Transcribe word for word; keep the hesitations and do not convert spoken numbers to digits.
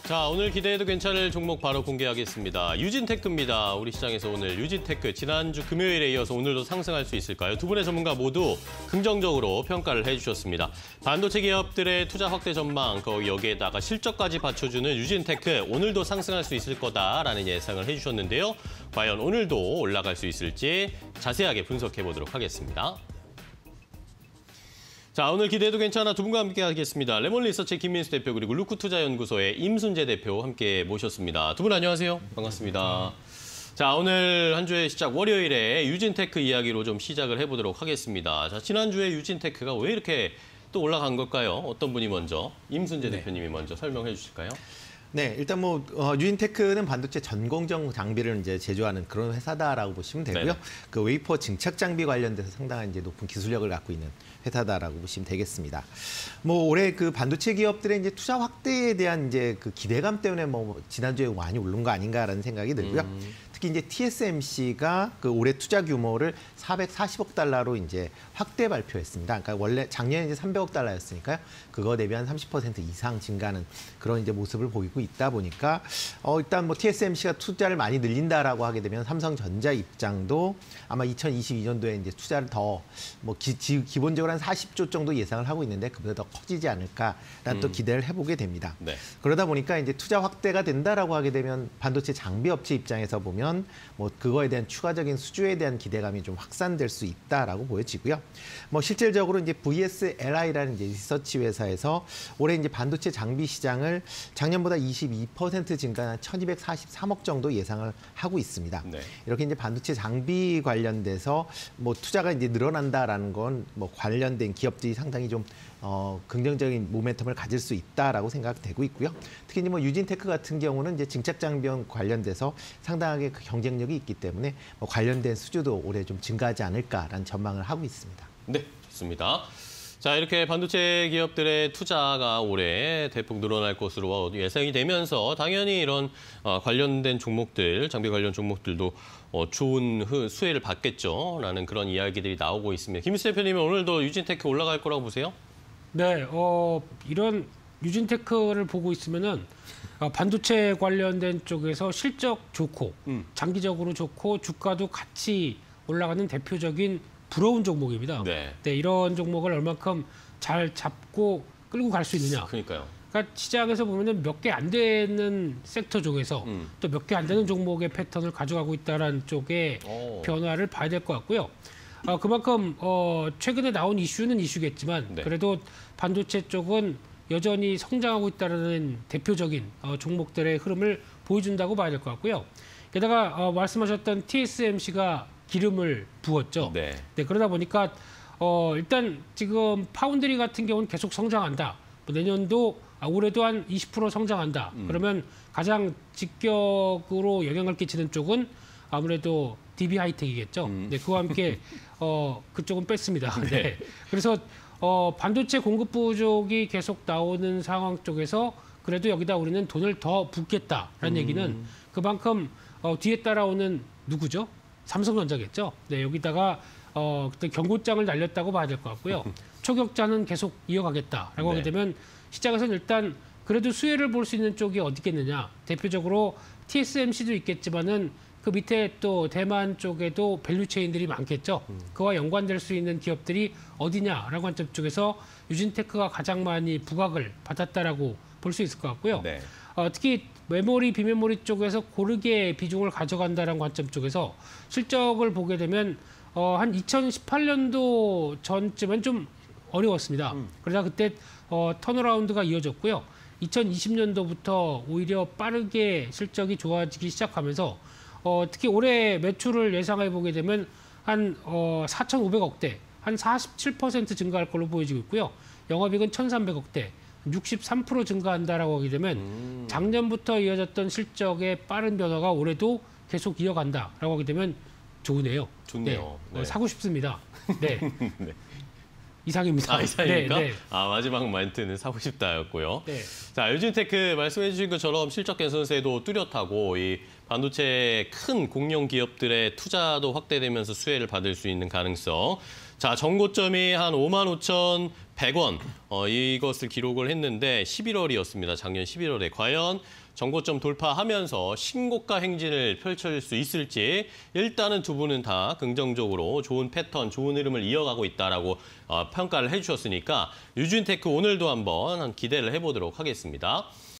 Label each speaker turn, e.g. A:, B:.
A: 자, 오늘 기대해도 괜찮을 종목 바로 공개하겠습니다. 유진테크입니다. 우리 시장에서 오늘 유진테크 지난주 금요일에 이어서 오늘도 상승할 수 있을까요? 두 분의 전문가 모두 긍정적으로 평가를 해주셨습니다. 반도체 기업들의 투자 확대 전망, 거기 여기에다가 실적까지 받쳐주는 유진테크 오늘도 상승할 수 있을 거다라는 예상을 해주셨는데요. 과연 오늘도 올라갈 수 있을지 자세하게 분석해보도록 하겠습니다. 자, 오늘 기대해도 괜찮아 두 분과 함께 하겠습니다. 레몬리서치 김민수 대표 그리고 루크투자연구소의 임순재 대표 함께 모셨습니다. 두 분 안녕하세요. 반갑습니다. 자, 오늘 한 주의 시작 월요일에 유진테크 이야기로 좀 시작을 해보도록 하겠습니다. 자, 지난주에 유진테크가 왜 이렇게 또 올라간 걸까요? 어떤 분이 먼저, 임순재 네. 대표님이 먼저 설명해 주실까요?
B: 네, 일단 뭐 어, 유진테크는 반도체 전공정 장비를 이제 제조하는 그런 회사다라고 보시면 되고요. 네네. 그 웨이퍼 증착 장비 관련돼서 상당한 이제 높은 기술력을 갖고 있는 회사다라고 보시면 되겠습니다. 뭐 올해 그 반도체 기업들의 이제 투자 확대에 대한 이제 그 기대감 때문에 뭐 지난주에 많이 오른 거 아닌가라는 생각이 들고요. 음. 특히 이제 티에스엠씨가 그 올해 투자 규모를 사백사십억 달러로 이제 확대 발표했습니다. 그러니까 원래 작년에 이제 삼백억 달러였으니까요. 그거 대비 한 삼십 퍼센트 이상 증가하는 그런 이제 모습을 보이고 있다 보니까 어 일단 뭐 티에스엠씨가 투자를 많이 늘린다라고 하게 되면 삼성전자 입장도 아마 이천이십이 년도에 이제 투자를 더 뭐 기본적으로 한 사십조 정도 예상을 하고 있는데 그보다 더 커지지 않을까라는 음. 또 기대를 해보게 됩니다. 네. 그러다 보니까 이제 투자 확대가 된다라고 하게 되면 반도체 장비 업체 입장에서 보면 뭐 그거에 대한 추가적인 수주에 대한 기대감이 좀 확산될 수 있다라고 보여지고요. 뭐 실질적으로 이제 브이에스엘아이라는 이제 리서치 회사에서 올해 이제 반도체 장비 시장을 작년보다 이십이 퍼센트 증가한 천이백사십삼억 정도 예상을 하고 있습니다. 네. 이렇게 이제 반도체 장비 관련돼서 뭐 투자가 이제 늘어난다라는 건 뭐 관련된 기업들이 상당히 좀 어, 긍정적인 모멘텀을 가질 수 있다라고 생각되고 있고요. 특히 뭐 유진테크 같은 경우는 이제 증착 장비 관련돼서 상당하게 그 경쟁력이 있기 때문에 뭐 관련된 수주도 올해 좀 증가하지 않을까라는 전망을 하고 있습니다.
A: 네, 좋습니다. 자, 이렇게 반도체 기업들의 투자가 올해 대폭 늘어날 것으로 예상이 되면서 당연히 이런 관련된 종목들, 장비 관련 종목들도 좋은 수혜를 받겠죠. 라는 그런 이야기들이 나오고 있습니다. 김민수 대표님은 오늘도 유진테크 올라갈 거라고 보세요?
C: 네, 어, 이런 유진테크를 보고 있으면은 반도체 관련된 쪽에서 실적 좋고 음. 장기적으로 좋고 주가도 같이 올라가는 대표적인 부러운 종목입니다. 네. 네, 이런 종목을 얼만큼 잘 잡고 끌고 갈 수 있느냐.
A: 그러니까요.
C: 그러니까 시장에서 보면은 몇 개 안 되는 섹터 쪽에서 음. 또 몇 개 안 되는 종목의 패턴을 가져가고 있다는 쪽의 오. 변화를 봐야 될 것 같고요. 어, 그만큼 어, 최근에 나온 이슈는 이슈겠지만 네. 그래도 반도체 쪽은 여전히 성장하고 있다는 대표적인 어, 종목들의 흐름을 보여준다고 봐야 될 것 같고요. 게다가 어, 말씀하셨던 티에스엠씨가 기름을 부었죠. 네. 네, 그러다 보니까 어, 일단 지금 파운드리 같은 경우는 계속 성장한다. 뭐 내년도 아, 올해도 한 이십 퍼센트 성장한다. 음. 그러면 가장 직격으로 영향을 끼치는 쪽은 아무래도 디비하이텍이겠죠. 음. 네, 그와 함께 어, 그쪽은 뺐습니다. 네. 네. 그래서 어, 반도체 공급 부족이 계속 나오는 상황 쪽에서 그래도 여기다 우리는 돈을 더 붓겠다라는 음. 얘기는 그만큼 어, 뒤에 따라오는 누구죠? 삼성전자겠죠. 네, 여기다가 어, 그때 경고장을 날렸다고 봐야 될 것 같고요. 초격자는 계속 이어가겠다라고 네. 하게 되면 시장에서는 일단 그래도 수혜를 볼 수 있는 쪽이 어디겠느냐. 대표적으로 티에스엠씨도 있겠지만은 그 밑에 또 대만 쪽에도 밸류체인들이 많겠죠. 음. 그와 연관될 수 있는 기업들이 어디냐라고 한 점 쪽에서 유진테크가 가장 많이 부각을 받았다라고 볼 수 있을 것 같고요. 네. 어, 특히 메모리, 비메모리 쪽에서 고르게 비중을 가져간다는 관점 쪽에서 실적을 보게 되면 어, 한 이천십팔 년도 전쯤엔 좀 어려웠습니다. 음. 그러다 그때 어, 턴어라운드가 이어졌고요. 이천이십 년도부터 오히려 빠르게 실적이 좋아지기 시작하면서 어, 특히 올해 매출을 예상해 보게 되면 한 어, 사천오백억 대, 한 사십칠 퍼센트 증가할 걸로 보여지고 있고요. 영업이익은 천삼백억 대. 육십삼 퍼센트 증가한다라고 하게 되면 음. 작년부터 이어졌던 실적의 빠른 변화가 올해도 계속 이어간다라고 하게 되면 좋으네요.
A: 좋네요.
C: 네. 네. 사고 싶습니다. 네. 네. 이상입니다.
A: 아, 이상입니까?
C: 네, 네.
A: 아, 마지막 멘트는 사고 싶다였고요.
C: 네.
A: 자, 유진테크 말씀해 주신 것처럼 실적 개선세도 뚜렷하고 이 반도체 큰 공룡 기업들의 투자도 확대되면서 수혜를 받을 수 있는 가능성. 자, 정고점이 한 오만 오천백 원 어, 이것을 기록을 했는데 십일월이었습니다. 작년 십일월에 과연 정고점 돌파하면서 신고가 행진을 펼칠 수 있을지 일단은 두 분은 다 긍정적으로 좋은 패턴, 좋은 흐름을 이어가고 있다라고 어, 평가를 해주셨으니까 유진테크 오늘도 한번 기대를 해보도록 하겠습니다.